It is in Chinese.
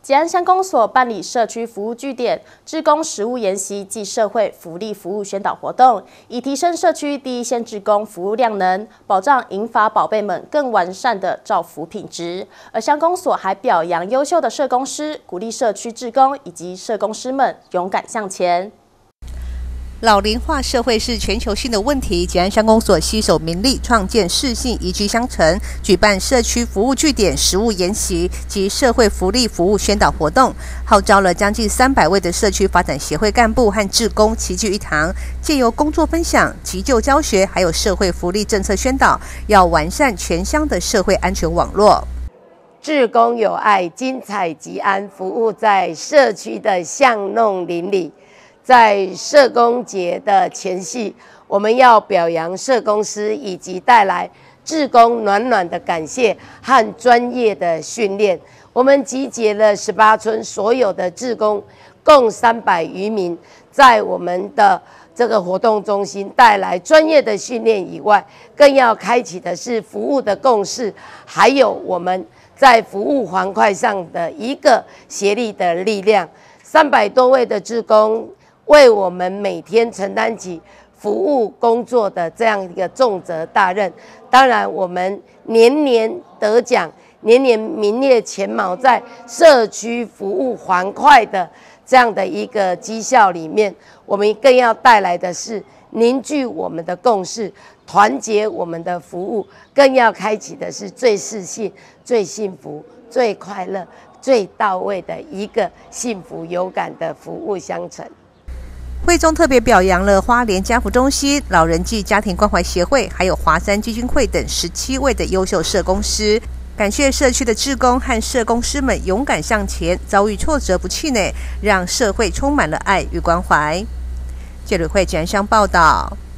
捷安乡公所办理社区服务据点、志工实务研习及社会福利服务宣导活动，以提升社区第一线志工服务量能，保障银发宝贝们更完善的照服品质。而乡公所还表扬优秀的社工师，鼓励社区志工以及社工师们勇敢向前。 老龄化社会是全球性的问题。捷安乡公所携手民力，创建适性宜居乡城，举办社区服务据点实务研习及社会福利服务宣导活动，号召了将近300位的社区发展协会干部和志工齐聚一堂，借由工作分享、急救教学，还有社会福利政策宣导，要完善全乡的社会安全网络。 志工有爱，精彩吉安，服务在社区的巷弄邻里。 在社工节的前夕，我们要表扬社工师，以及带来志工暖暖的感谢和专业的训练。我们集结了18村所有的志工，共300余名，在我们的这个活动中心带来专业的训练以外，更要开启的是服务的共识，还有我们在服务环块上的一个协力的力量。300多位的志工。 为我们每天承担起服务工作的这样一个重责大任，当然我们年年得奖，年年名列前茅，在社区服务环块的这样的一个绩效里面，我们更要带来的是凝聚我们的共识，团结我们的服务，更要开启的是最适性、最幸福、最快乐、最到位的一个幸福有感的服务乡城。 会中特别表扬了花莲家福中心、老人暨家庭关怀协会，还有华山基金会等17位的优秀社工师，感谢社区的志工和社工师们勇敢向前，遭遇挫折不气馁，让社会充满了爱与关怀。记者会捷安乡报道。